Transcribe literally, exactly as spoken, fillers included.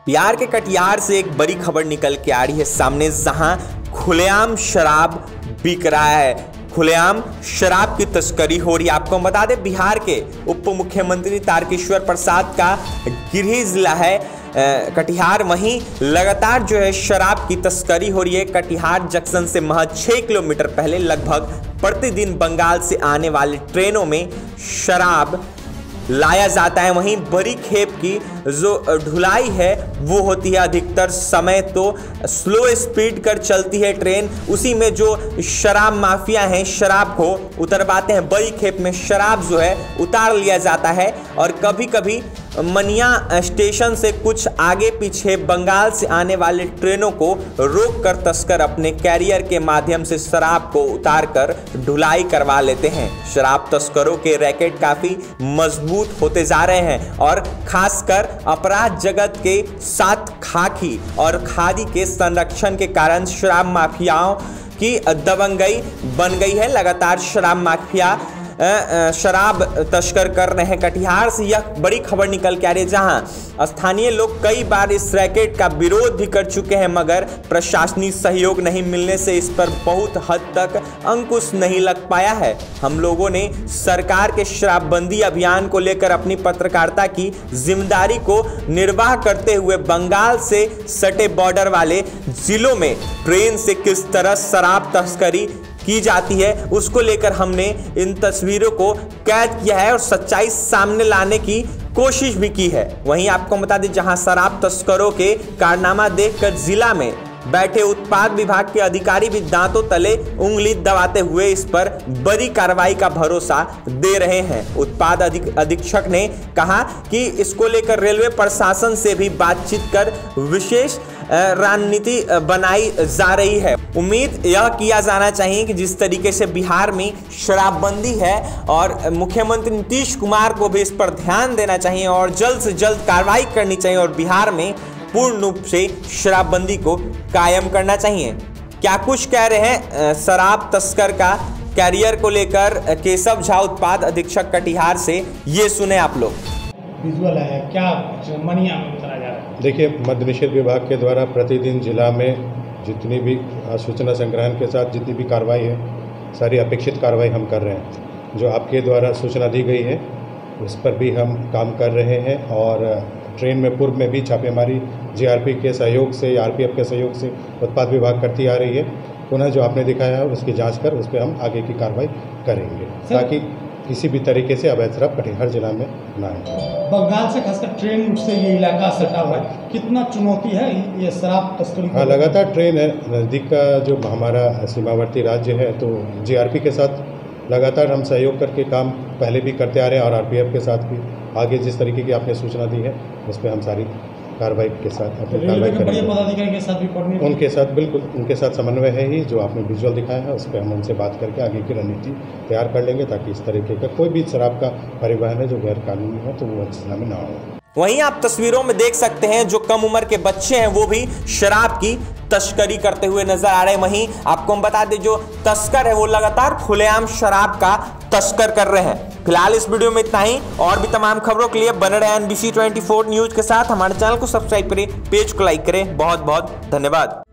बिहार के कटिहार से एक बड़ी खबर निकल के आ रही है सामने, जहां खुलेआम शराब बिक रहा है, खुलेआम शराब की तस्करी हो रही है। आपको बता दें, बिहार के उप मुख्यमंत्री तारकेश्वर प्रसाद का गृह जिला है कटिहार, वहीं लगातार जो है शराब की तस्करी हो रही है। कटिहार जंक्शन से महज छः किलोमीटर पहले लगभग प्रतिदिन बंगाल से आने वाली ट्रेनों में शराब लाया जाता है। वहीं बड़ी खेप की जो ढुलाई है वो होती है, अधिकतर समय तो स्लो स्पीड कर चलती है ट्रेन, उसी में जो शराब माफिया हैं शराब को उतरवाते हैं। बड़ी खेप में शराब जो है उतार लिया जाता है और कभी कभी मनिया स्टेशन से कुछ आगे पीछे बंगाल से आने वाले ट्रेनों को रोक कर तस्कर अपने कैरियर के माध्यम से शराब को उतार कर ढुलाई करवा लेते हैं। शराब तस्करों के रैकेट काफ़ी मजबूत होते जा रहे हैं और खासकर अपराध जगत के साथ खाकी और खादी के संरक्षण के कारण शराब माफियाओं की दबंगई बन गई है। लगातार शराब माफिया शराब तस्कर कर रहे हैं। कटिहार से यह बड़ी खबर निकल के आ रही है, जहां स्थानीय लोग कई बार इस रैकेट का विरोध भी कर चुके हैं, मगर प्रशासनिक सहयोग नहीं मिलने से इस पर बहुत हद तक अंकुश नहीं लग पाया है। हम लोगों ने सरकार के शराबबंदी अभियान को लेकर अपनी पत्रकारिता की जिम्मेदारी को निर्वाह करते हुए बंगाल से सटे बॉर्डर वाले जिलों में ट्रेन से किस तरह शराब तस्करी की जाती है उसको लेकर हमने इन तस्वीरों को कैद किया है और सच्चाई सामने लाने की कोशिश भी की है। वहीं आपको बता दें, जहां शराब तस्करों के कारनामा देखकर जिला में बैठे उत्पाद विभाग के अधिकारी भी दांतों तले उंगली दबाते हुए इस पर बड़ी कार्रवाई का भरोसा दे रहे हैं। उत्पाद अधीक्षक ने कहा कि इसको लेकर रेलवे प्रशासन से भी बातचीत कर विशेष रणनीति बनाई जा रही है। उम्मीद यह किया जाना चाहिए कि जिस तरीके से बिहार में शराबबंदी है और मुख्यमंत्री नीतीश कुमार को भी इस पर ध्यान देना चाहिए और जल्द से जल्द कार्रवाई करनी चाहिए और बिहार में पूर्ण रूप से शराबबंदी को कायम करना चाहिए। क्या कुछ कह रहे हैं शराब तस्कर का कैरियर को लेकर केशव झा, उत्पाद अधीक्षक कटिहार से, ये सुने आप लोग। विजुअल है क्या मनिया में उतारा जा रहा है? देखिए, मद्य निषेध विभाग के द्वारा प्रतिदिन जिला में जितनी भी सूचना संग्रहण के साथ जितनी भी कार्रवाई है, सारी अपेक्षित कार्रवाई हम कर रहे हैं। जो आपके द्वारा सूचना दी गई है उस पर भी हम काम कर रहे हैं और ट्रेन में पूर्व में भी छापेमारी जीआरपी के सहयोग से, आरपीएफ के सहयोग से उत्पाद विभाग करती आ रही है। पुनः जो आपने दिखाया है उसकी जांच कर उस पर हम आगे की कार्रवाई करेंगे ताकि किसी भी तरीके से अवैध शराब कटिहार जिला में ना आए। बंगाल से खासकर ट्रेन से ये इलाका सटा हुआ है, कितना चुनौती है ये शराब तस्करी? हाँ, लगातार ट्रेन है, नज़दीक का जो हमारा सीमावर्ती राज्य है, तो जीआरपी के साथ लगातार हम सहयोग करके काम पहले भी करते आ रहे हैं और आरपीएफ के साथ भी आगे जिस तरीके की आपने सूचना दी है उस पर हम सारी कार्रवाई के साथ अपनी कार्रवाई करेंगे। उनके साथ बिल्कुल उनके साथ समन्वय है ही, जो आपने विजुअल दिखाया है उस पर हम उनसे बात करके आगे की रणनीति तैयार कर लेंगे ताकि इस तरीके का कोई भी शराब का परिवहन है जो गैर कानूनी है तो वो जिला में ना हो। वहीं आप तस्वीरों में देख सकते हैं जो कम उम्र के बच्चे हैं वो भी शराब की तस्करी करते हुए नजर आ रहे हैं। वहीं आपको हम बता दें, जो तस्कर है वो लगातार खुलेआम शराब का तस्कर कर रहे हैं। फिलहाल इस वीडियो में इतना ही, और भी तमाम खबरों के लिए बने रहे एनबीसी चौबीस न्यूज के साथ। हमारे चैनल को सब्सक्राइब करें, पेज को लाइक करें। बहुत बहुत धन्यवाद।